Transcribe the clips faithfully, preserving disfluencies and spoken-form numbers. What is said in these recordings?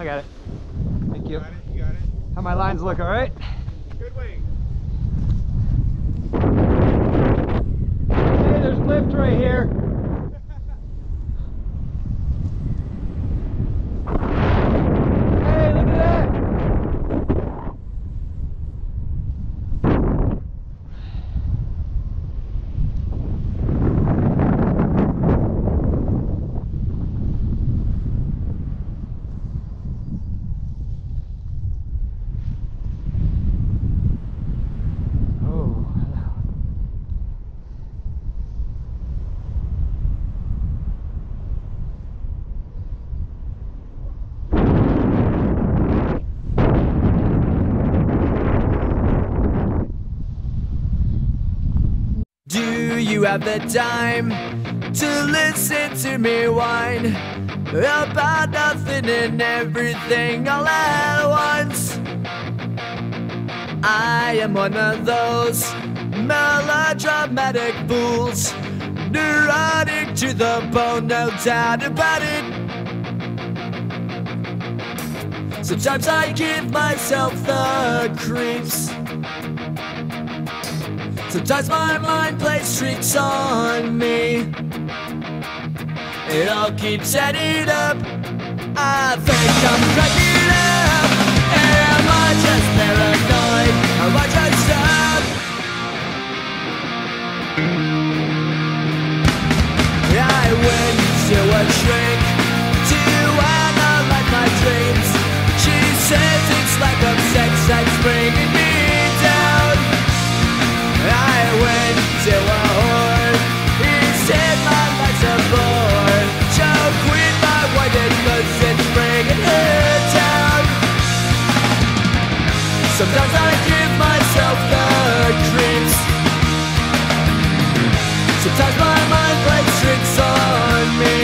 got it. Thank you. You got it, you got it. How my lines look, all right? Good wing. Hey, there's lift right here. Hey, look at that. Do you have the time to listen to me whine about nothing and everything all at once? I am one of those melodramatic fools, neurotic to the bone, no doubt about it. Sometimes I give myself the creeps. Sometimes my mind plays tricks on me. It all keeps adding up. I think I'm cracking up. Am I just paranoid? Am I just up? I went to a shrink to analyze my dreams. She says it's like a sex that's bringing me down. I went to a whore. He said my life's a bore. So quit my white cause it's bringing her down. Sometimes I give myself the creeps. Sometimes my mind plays tricks on me.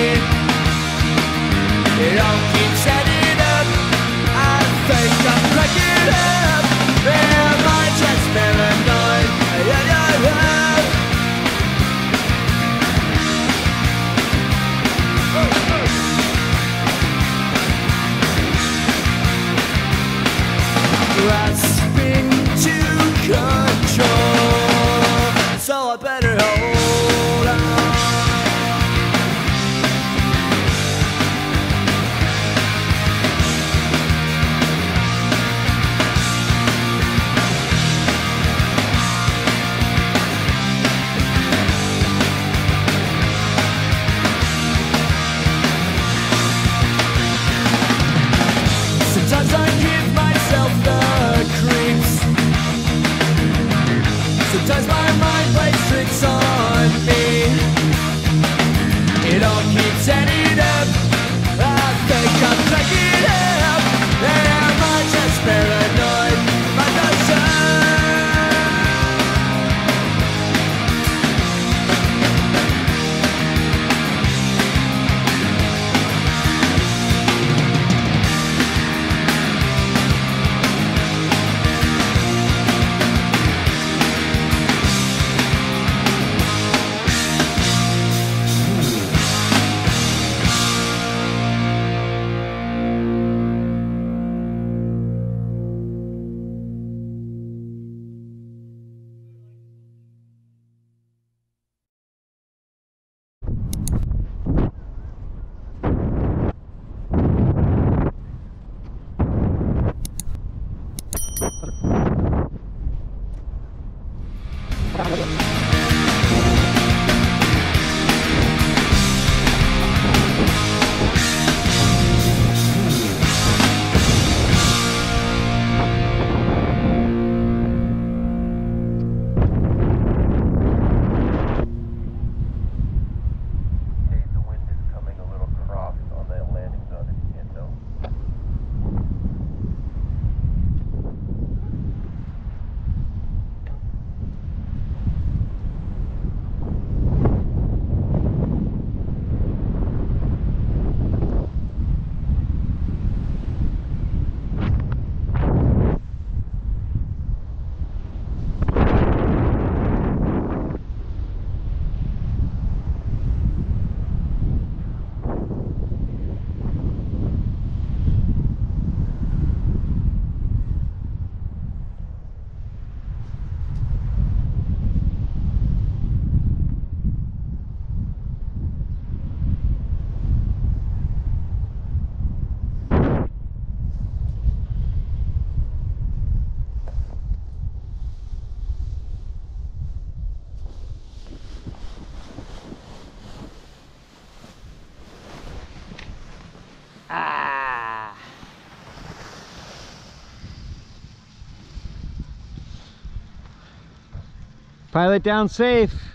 It all keeps adding up. I think I'm cracking up. Am I just paranoid? Yeah, yeah, yeah. Grasping to control, so I better hold on. Sometimes I give myself the creeps. Sometimes my mind plays tricks on me. It all keeps adding up. I think I'm cracking up. Am I just paranoid? Am I just Pilot down safe.